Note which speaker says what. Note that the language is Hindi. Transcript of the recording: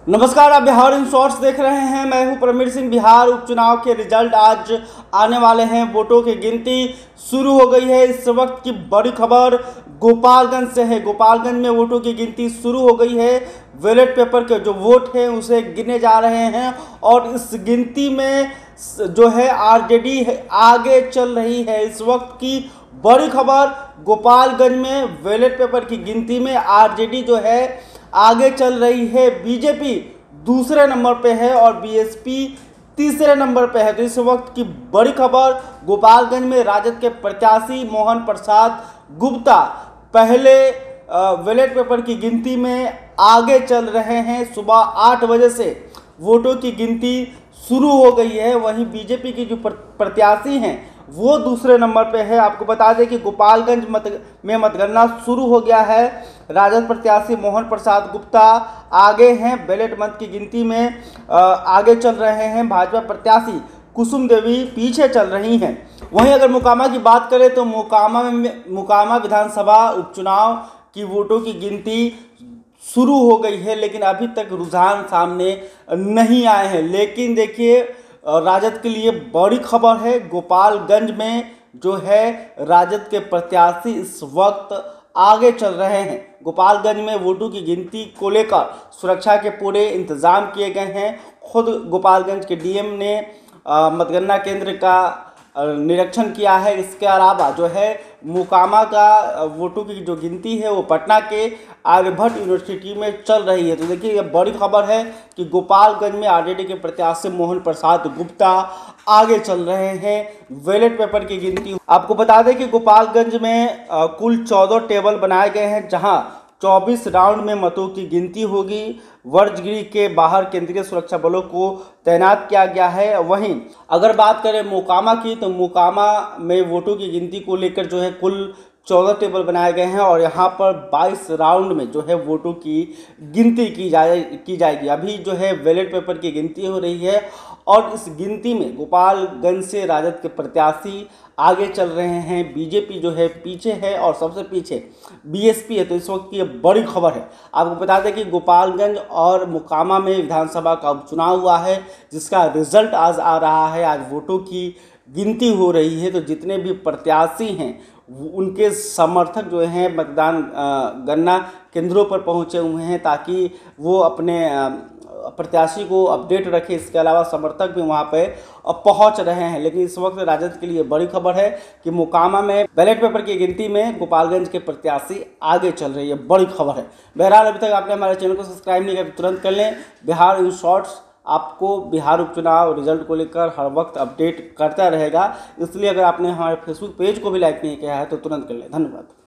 Speaker 1: नमस्कार, आप बिहार इन शॉर्ट्स देख रहे हैं। मैं हूं प्रमीर सिंह। बिहार उपचुनाव के रिजल्ट आज आने वाले हैं। वोटों की गिनती शुरू हो गई है। इस वक्त की बड़ी खबर गोपालगंज से है। गोपालगंज में वोटों की गिनती शुरू हो गई है। बैलेट पेपर के जो वोट हैं उसे गिने जा रहे हैं और इस गिनती में जो है आरजेडी आगे चल रही है। इस वक्त की बड़ी खबर गोपालगंज में बैलेट पेपर की गिनती में आरजेडी जो है आगे चल रही है। बीजेपी दूसरे नंबर पे है और बीएसपी तीसरे नंबर पे है। तो इस वक्त की बड़ी खबर गोपालगंज में राजद के प्रत्याशी मोहन प्रसाद गुप्ता पहले बैलेट पेपर की गिनती में आगे चल रहे हैं। सुबह 8 बजे से वोटों की गिनती शुरू हो गई है। वहीं बीजेपी की जो प्रत्याशी हैं वो दूसरे नंबर पे है। आपको बता दें कि गोपालगंज में मतगणना शुरू हो गया है। राजद प्रत्याशी मोहन प्रसाद गुप्ता आगे हैं। बैलेट मत की गिनती में आगे चल रहे हैं। भाजपा प्रत्याशी कुसुम देवी पीछे चल रही हैं। वहीं अगर मोकामा की बात करें तो मोकामा विधानसभा उपचुनाव की वोटों की गिनती शुरू हो गई है, लेकिन अभी तक रुझान सामने नहीं आए हैं। लेकिन देखिए, राजद के लिए बड़ी खबर है। गोपालगंज में जो है राजद के प्रत्याशी इस वक्त आगे चल रहे हैं। गोपालगंज में वोटों की गिनती को लेकर सुरक्षा के पूरे इंतजाम किए गए हैं। खुद गोपालगंज के डीएम ने मतगणना केंद्र का निरीक्षण किया है। इसके अलावा जो है मोकामा का वोटों की जो गिनती है वो पटना के आर्यभट्ट यूनिवर्सिटी में चल रही है। तो देखिए, ये बड़ी खबर है कि गोपालगंज में आरजेडी के प्रत्याशी मोहन प्रसाद गुप्ता आगे चल रहे हैं। बैलेट पेपर की गिनती, आपको बता दें कि गोपालगंज में कुल 14 टेबल बनाए गए हैं, जहां 24 राउंड में मतों की गिनती होगी। वर्जगिरी के बाहर केंद्रीय सुरक्षा बलों को तैनात किया गया है। वहीं अगर बात करें मोकामा की, तो मोकामा में वोटों की गिनती को लेकर जो है कुल 14 टेबल बनाए गए हैं और यहाँ पर 22 राउंड में जो है वोटों की गिनती की जाएगी। अभी जो है बैलेट पेपर की गिनती हो रही है और इस गिनती में गोपालगंज से राजद के प्रत्याशी आगे चल रहे हैं। बीजेपी जो है पीछे है और सबसे पीछे बीएसपी है। तो इस वक्त की बड़ी खबर है। आपको बता दें कि गोपालगंज और मोकामा में विधानसभा का उपचुनाव हुआ है, जिसका रिजल्ट आज आ रहा है। आज वोटों की गिनती हो रही है। तो जितने भी प्रत्याशी हैं उनके समर्थक जो हैं मतदान गणना केंद्रों पर पहुंचे हुए हैं, ताकि वो अपने प्रत्याशी को अपडेट रखें। इसके अलावा समर्थक भी वहां पे पहुंच रहे हैं। लेकिन इस वक्त राजद के लिए बड़ी खबर है कि मोकामा में बैलेट पेपर की गिनती में गोपालगंज के प्रत्याशी आगे चल रही है। बड़ी खबर है। बहरहाल, अभी तक आपने हमारे चैनल को सब्सक्राइब नहीं किया तो तुरंत कर लें। बिहार इन शॉर्ट्स आपको बिहार उपचुनाव रिजल्ट को लेकर हर वक्त अपडेट करता रहेगा। इसलिए अगर आपने हमारे फेसबुक पेज को भी लाइक नहीं किया है तो तुरंत कर लें। धन्यवाद।